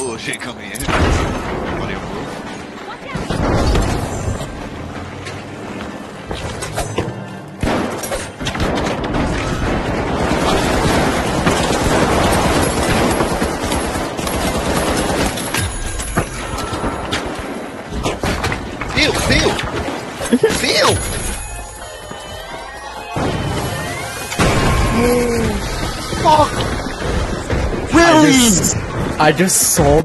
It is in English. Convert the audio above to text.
bullshit coming in. Somebody move. Feel! Fuck! Really? I just saw